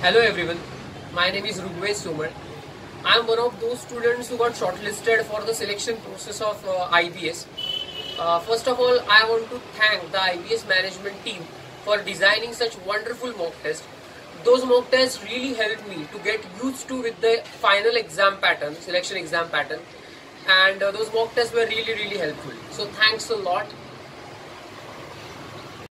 Hello everyone, my name is Rugvesh Somar. I am one of those students who got shortlisted for the selection process of IBS. First of all, I want to thank the IBS management team for designing such wonderful mock tests. Those mock tests really helped me to get used to with the final exam pattern, selection exam pattern, and those mock tests were really helpful. So thanks a lot.